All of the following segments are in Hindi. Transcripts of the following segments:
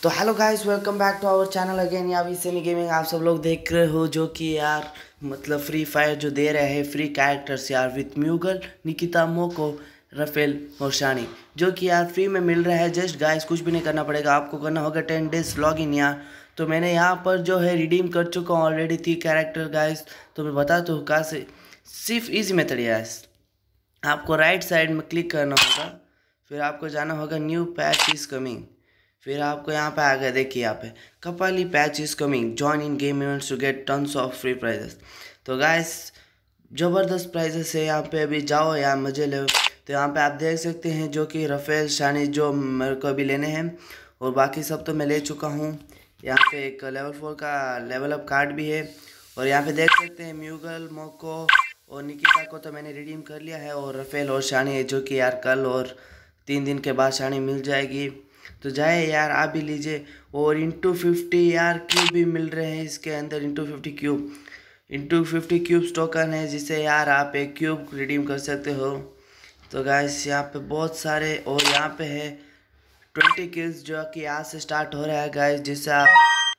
तो hello guys, welcome back to our channel again. या वीसेनी गेमिंग आप सब लोग देख रहे हो, जो कि यार मतलब फ्री फायर जो दे रहे हैं फ्री कैरेक्टर्स यार with Mugal, Nikita, Moco, Rafael और शानी, जो कि यार फ्री में मिल रहा है। जस्ट गाइस कुछ भी नहीं करना पड़ेगा, आपको करना होगा 10 डेज लॉग इन यार। तो मैंने यहाँ पर जो है रिडीम कर चुका हूँ ऑलरेडी 3 कैरेक्टर गाइस। तो मैं बताता हूँ कहाँ से। सिर्फ ईजी मेथड यार, आपको राइट साइड में क्लिक करना होगा, फिर आपको जाना होगा न्यू पैच इज़ कमिंग। फिर आपको यहाँ पे आ गया, देखिए यहाँ पे कपाली patch is coming, join in game events to get tons of free prizes. तो गाइस ज़बरदस्त प्राइजेस है यहाँ पे, अभी जाओ यहाँ मज़े लो। तो यहाँ पे आप देख सकते हैं जो कि राफेल, शानी जो मेरे को अभी लेने हैं, और बाकी सब तो मैं ले चुका हूँ। यहाँ पे एक लेवल 4 का लेवल अप कार्ड भी है, और यहाँ पे देख सकते हैं म्यूगल, मोको और निकिता को तो मैंने रिडीम कर लिया है, और राफेल और शानी है जो कि यार कल और 3 दिन के बाद शानी मिल जाएगी। तो जाए यार आप भी लीजिए। और इंटू 50 यार क्यूब भी मिल रहे हैं इसके अंदर, इंटू 50 क्यूब्स टोकन है, जिससे यार आप एक क्यूब रिडीम कर सकते हो। तो गाइस यहाँ पे बहुत सारे, और यहाँ पे है 20 किल्स जो कि आज से स्टार्ट हो रहा है गाइस, जिससे आप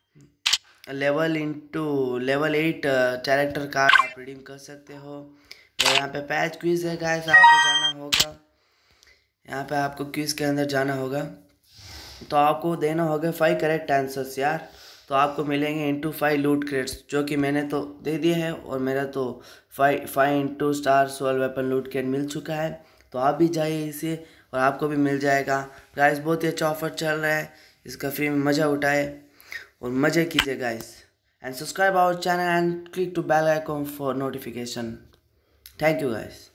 लेवल 8 कैरेक्टर कार्ड आप रिडीम कर सकते हो। तो यहाँ पे पैच क्विज है गाइस, आपको जाना होगा, यहाँ पे आपको क्विज के अंदर जाना होगा। तो आपको देना होगा 5 करेक्ट आंसर्स यार। तो आपको मिलेंगे इंटू 5 लूट क्रेट्स, जो कि मैंने तो दे दिए हैं, और मेरा तो 5 into star 12 weapon loot crate मिल चुका है। तो आप भी जाइए इसे, और आपको भी मिल जाएगा गाइस। बहुत ही अच्छा ऑफर चल रहा है, इसका फ्री में मज़ा उठाए और मज़े कीजिए guys. And subscribe our channel and click to bell icon for notification. Thank you guys.